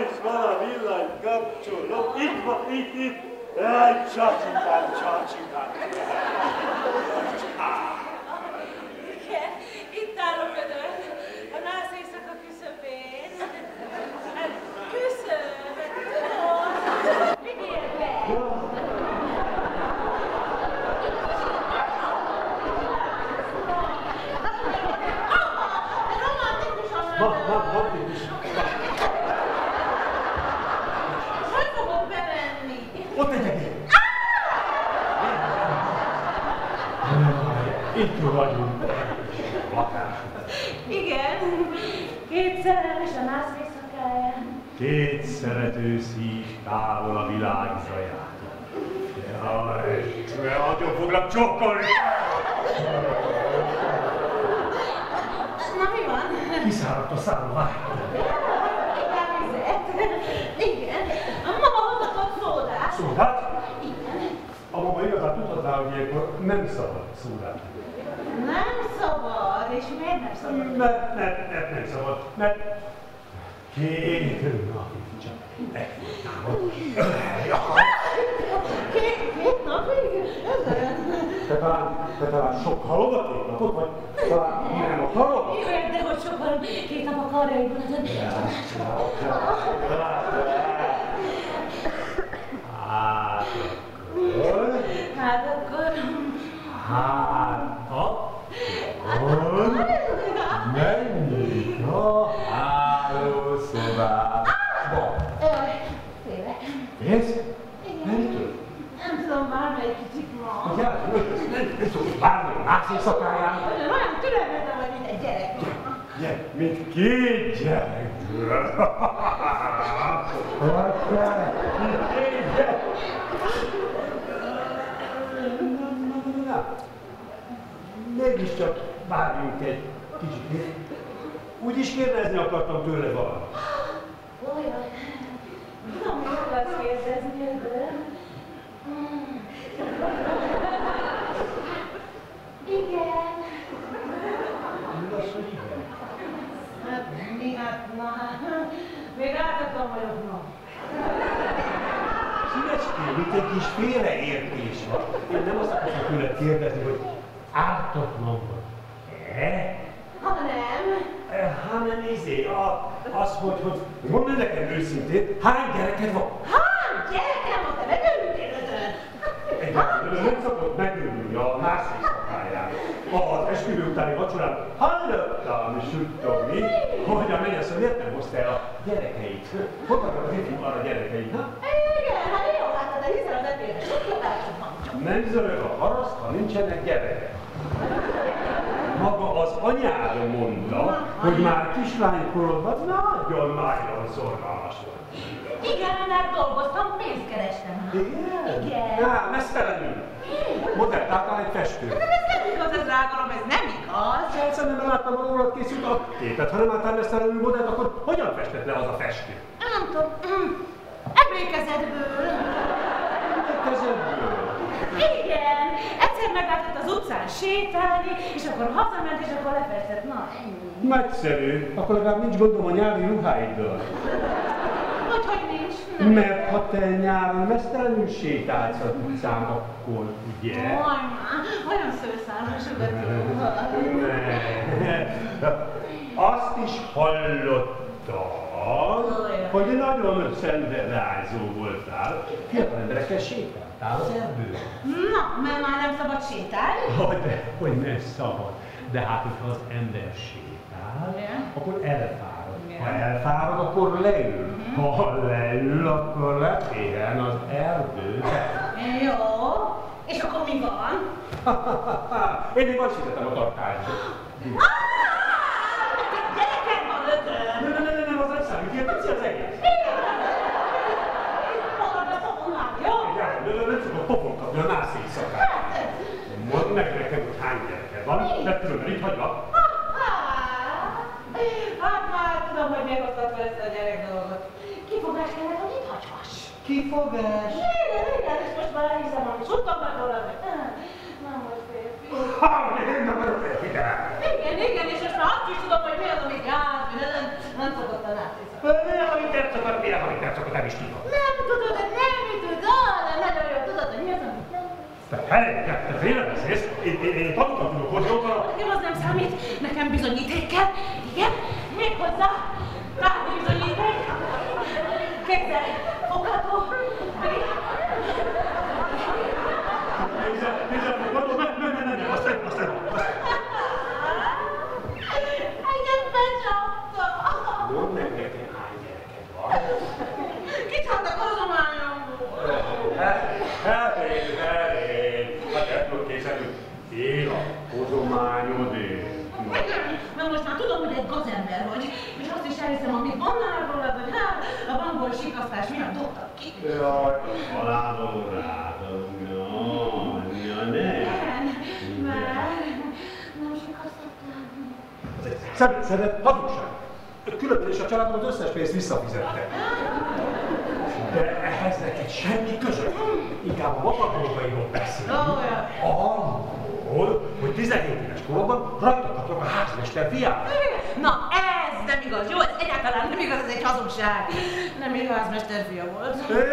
is van a villany kapcsoló. Itt van, itt. Csacsikám. Igen, itt állok ödön, a nász éjszaka küszöbén. Küszöbet, tudom. Vigyél be! Romantikus. Hogy fogok bemenni? Ott egy egész. Itt vagyunk. Igen, két szerelmes a nász éjszakáján. Két szerető szív távol a világ zajától. Jaj, nagyon foglak csokkolni! Na mi van? Kiszáradt a szálló, várj! Igen, a mama hozatott szódát. Szódát? Igen. A mama igazán tudhatná, hogy ilyenkor nem szabad szódát. Nem szabad, és miért nem szabad? Mert nem szabad, mert két napig csak megfogtál. Két napig? Te talán sok halogaték napot, vagy talán nem akarod? Jó, de hogy sokan két nap a karjaidban ezen. Hát akkor... Menjünk a hálószobába. Félek. Félsz? Mitől? Nem tudom, bármelyik kicsit ma. Nem szokott bármelyik más éjszakáján. Olyan türelmetlen vagy, mint egy gyerek. Gyerek, mint két gyerek. Mégiscsak várjunk egy kicsit. Úgyis kérdezni akartam tőle valamit. Olyan. Tudom, hogy akarsz kérdezni, de... Igen. Mi az, hogy igen? Hát mi na, még átadtam vagyok, no. Szívecském, itt egy kis félreértés van. Én nem azt akartam tőled kérdezni, hogy ártatlan vagy-e? Hanem az, hogy mondd nekem őszintén, hány gyereked van? Hány gyerekem van, te megörültél ötön? Egyáltalán nem szokott megörülni a nász éjszakáján. Az esküvő utáni vacsorán hallottam suttogni, hogy a mennyasszony miért nem hozta el a gyerekeit. Hogy vannak az ifjú arra gyerekeit, ha? Igen, hát jó láttad, de hiszen az ebédre sok tudásod van. Nem zörög a paraszt, ha nincsenek gyerekek. Maga az anyád mondta, hogy már kislánykorodban nagyon-nagyon szorgalmas volt. Igen, mert dolgoztam, pénzt kerestem. Igen? Igen. Mesztelenül. Modelláltál egy festőt. De ez nem igaz, ez rágalom, ez nem igaz. Egyszerűen nem láttam, hogy rólad készült a képet. Ha nem álltál mesztelenül modellt, akkor hogyan festett le az a festő? Nem tudom, emlékezetből. Emlékezetből? Igen, egyszer meglátott az utcán sétálni, és akkor hazament, és akkor lefestett. Na, ennyi. Nagyszerű. Akkor legalább nincs gondom a nyári ruháiddal. Hogy nincs? Nem. Mert ha te nyáron mesztelenül sétálsz az utcán, akkor ugye? Olyan szőszámosokat tudom. Azt is hallottam, hogy nagyon szenderázó voltál. Fiatal emberekkel sétáltál az erdőben. Na, mert már nem szabad sétálni? Hogy nem szabad. De hát, hogyha az ember sétál, akkor elfárad. Ha elfárad, akkor leül. Ha leül, akkor lepihen az erdőben. Jó. És akkor mi van? Én még azt hittem a tartásba. Gyereked van ötön! Nem, az nem számít, ilyen pici az egész. Magadra fogom már, jó? Nem fogok pofon kapni a nász éjszakát. Mondd meg nekem, hogy hány gyereked van, mert különben itt hagylak. Hát már tudom, hogy megosztatva ezt a gyerek dolgot. Kifogás kellett, hogy itt hagyhass. Kifogás? Igen, és most már elhiszem, hogy suttognak róla, hogy nem vagy férfi. Én nem vagyok férfi, de... Igen, és most már azt is tudom, hogy mi az, ami gáz, mi nem szokott a nász éjszakát. Mi az, amit te percokat, mire 30 percokat nem is tudod. Nem tudod, de nagyon jól tudod, hogy mi az, amit nem. Te félrebeszélsz, én tanultam tudok, hogy ott van. Nekem az nem számít, nekem bizonyíték kell. Igen, méghozzá tárgyi bizonyíték. Kézzel, fogható. Nem, azt nem. Engem becsapta. Mondd meg nekem, hány gyereked van. Kicsaptak hozományomból. Elég. Hát el tudod készíteni. Én a hozományodért. Mert most már tudom, hogy egy gazember vagy, és azt is elhiszem, amit mondnál rólad, hogy hát a bankból sikasztás miatt dobtak ki. Jaj, halálom rádom, ja, ne. Már nem sikasztottam. Szerinted hazugság. Különben is a családom az összes pénzt visszafizette. De ehhez neked semmi között. Inkább a maga dolgairól beszélni. Arról, hogy 17 éves koromban rajtattatok a házmester fiát. Na ez nem igaz, jó? Ez egyáltalán nem igaz, ez egy hazugság. Nem igaz, házmester fia volt.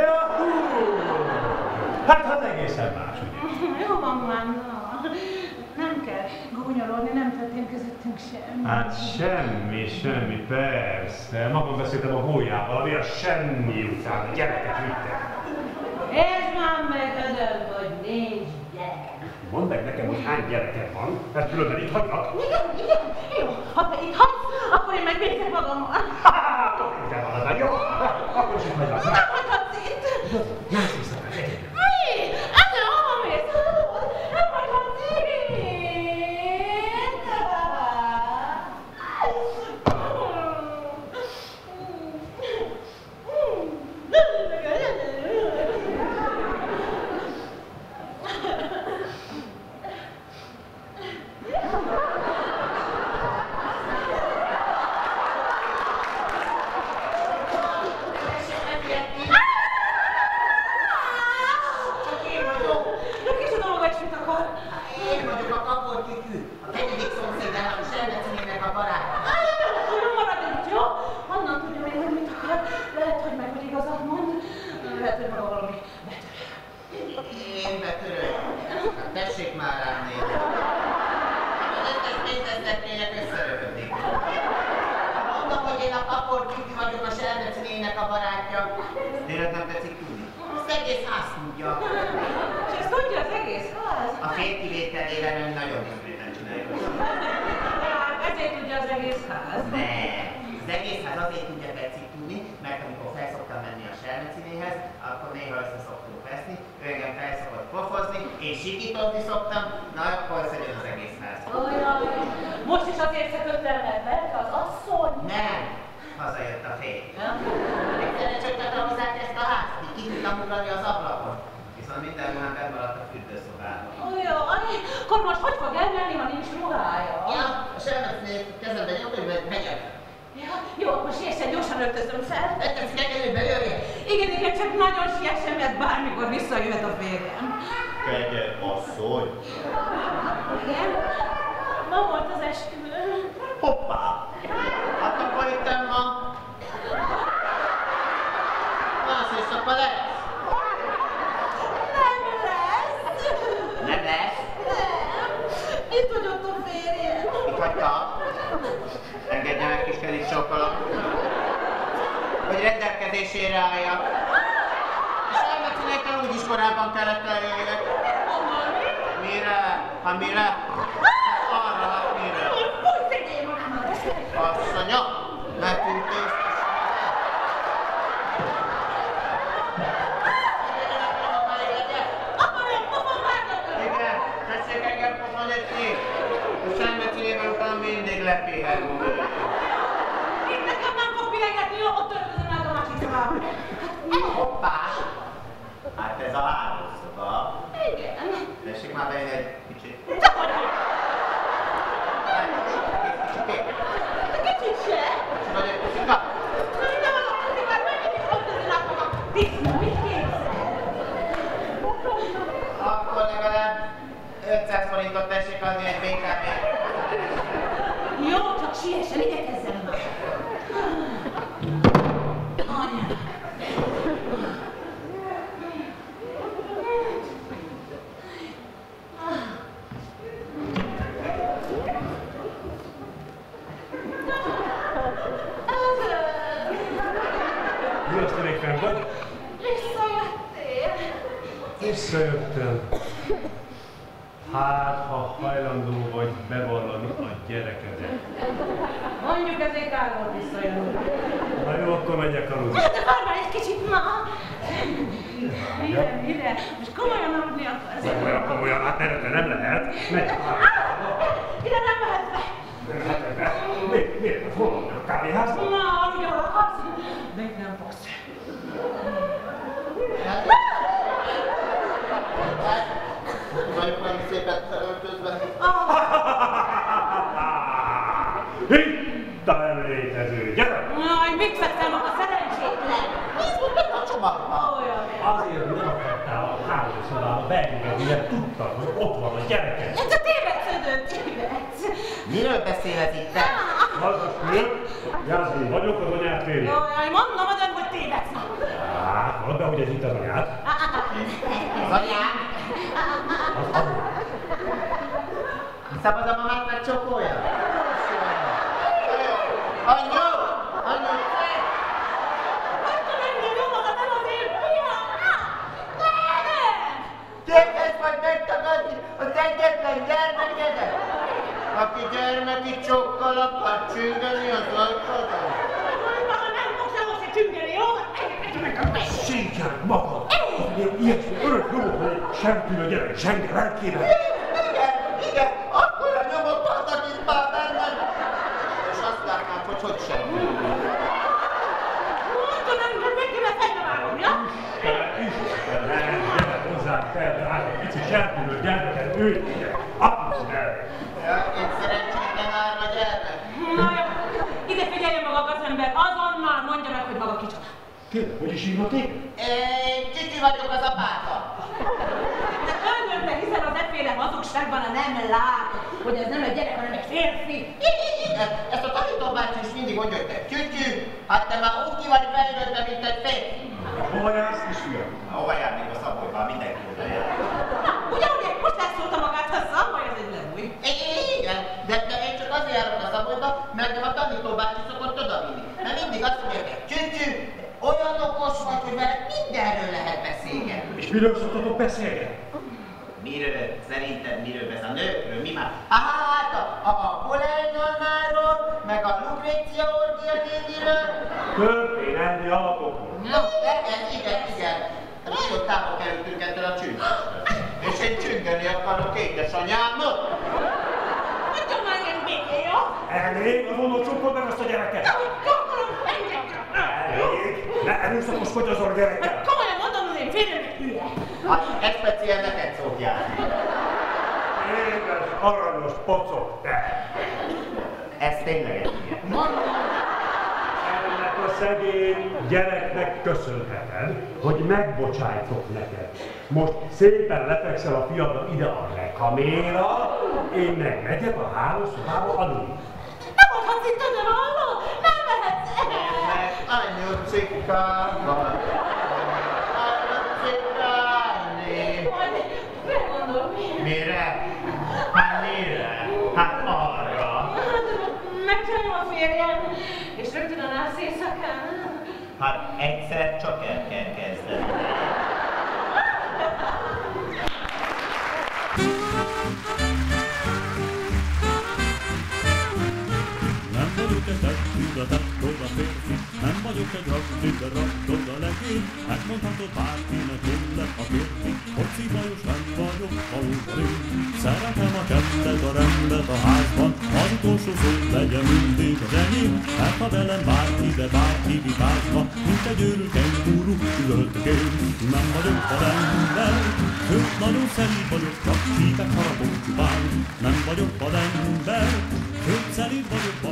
Hát egészen más, ugye? Jó van már, na. Nem kell gúnyolódni, nem történt közöttünk semmi. Hát semmi, persze. Magam beszéltem a gólyával, ami a semmi után a gyereket vittek. És már megödöm, hogy nincs gyerek. Mondd meg nekem, hogy hány gyereked van, mert különben itt hagynak. Igen. Jó, ha te itt hagysz, akkor én megvédek magammal. Akkor te maradnál, jó? Akkor is itt hagynak. Nem hagyhatsz itt. Nász vissza, egyébként. Mi? Ezzel hova mész? Nem hagyhatsz itt. Akkor legalább 500 forintot tessék adni egy BKV-t. Jó, csak siessen, igyekezzen már. anya. Mi azt elég fenn vagy? Visszajöttél. Visszajöttem. Hát, ha hajlandó vagy bevallani a gyerekedet. Mondjuk ezért kár volt visszajönni. Na jó, akkor menjek aludni. De várj már egy kicsit, ma! Mire? Most komolyan aludni akarsz? Olyan komolyan, hát nem lehet. Menjek már. Ide nem mehetsz be! Nem mehetek be. Miért? Hol van a kávéházban? Na, aludj, ahol akarsz, de itt nem fogsz. Vagyok meg szépen felöltözve. Itt a nem létező, gyere! Jaj, mit vettem a szerencsétlen? Mit a csomagban? Olyan. Azért nem akartál a hálószobába beengedni, mert tudtad, hogy ott van a gyereket. Ez a tévedsz. Miről beszéled itt? Hallgass föl, Jászmin vagyok, az anyád férje. Jaj, mondom adod, hogy tévedsz. Hát, mondd be, hogy ez itt az anyád. Az anyám? Az anyád. Szabad a mamát megcsókolja? Anyu! Anyu! Akkor engem nyomogat el az én fiam! Nem! Képes vagy megtagadni az egyetlen gyermekedet? Aki gyermeki csókkal akar csüngeni az ajtodon? Maga nem fogsz ahhoz egy csüngeni, jó? Szégyeld magad! Én ilyesmi örök nyomok, hogy semmiféle gyerek zsenge lelkében. Igen, akkor a nyomok vannak itt már benned. És azt látnád, hogy semmi. Mondod, engem meg kéne fejbe vágom, ja? Isten, gyere hozzánk fel, de hát egy pici semmiféle gyermeket őt apukod el. Én szerencsétlen árva gyermek. Na jó, ide figyeljen maga az ember, azonnal mondja meg, hogy maga kicsoda. Tényleg, hogy is hívnak téged? Én Csücsü vagyok az apáta. De önönbe, hiszen az efféle hazugságban nem lát, hogy ez nem egy gyerek, hanem egy férfi. Ezt a tanítóbácsi is mindig mondja, hogy te Csücsü, hát te már úgy ki vagy fejlődve, mint egy férfi. Hova jársz, kisfiam? Hova járnék a Szabolyban? Mindenki oda jár. Na, ugyanúgy most elszólta magát, ha Szaboly, ez egy levúj. Igen, de én csak azért járok a Szabolyba, mert a tanítóbácsi szokott odavinni. Mert mindig azt mondja, hogy Csücsü, olyan okos vagy, hogy veled mindenről lehet beszélgetni. És miről szoktatok beszélgetni? Miről? Szerinted miről beszél? A nőkről? Mi már? Hát a Polejnannáról, meg a Lukrécia Orgia néniről. Történelmi alapokról. Igen. Nagyon távol kerültünk ettől a csüngöstől. És én csüngeni akarok édesanyámot. Hagyjon már engem békén, jó? Elég, azonnal csukod meg azt a gyereket! Csokkolom, engedjem! Elég! Ne erőszakoskodj azon a gyerekkel! Komolyan mondom, hogy én férjem egy hülye. Hát ez speciál neked szólt járni. Édes, aranyos pocok, te! Ez tényleg egy ilyen. Ennek a szegény gyereknek köszönheted, hogy megbocsájtok neked. Most szépen lefekszel a fiadra ide a rekaméra, én meg megyek a hálószobába aludni. Nem mondhatsz itt ezen halló? Nem mehetsz el! Mert anyu cikkában. Anyu cikkálni. Majd, mire gondol, miért? Mire? Hát mire? Hát arra. Megcsinálom a férjem, és rögtön a nász éjszakán. Hát egyszer csak el kell kezdeni. Nem vagyok egy testületet, a férfi, nem vagyok egy rakni, de raktod a legény. Megmondhatod bárkinek, én lett a férfi, hogy szívajos nem vagyok, valóban én. Szeretem a csendet, a rendet a házban, az utolsó szó legyen mindig az enyém. Mert ha velem bárki, de bárki vitázva, mint egy őrült kenguru, üvöltök én. Nem vagyok a ember, őt nagyon szerint vagyok, csak csípek harapok csupán. Nem vagyok a ember, őt szerint vagyok,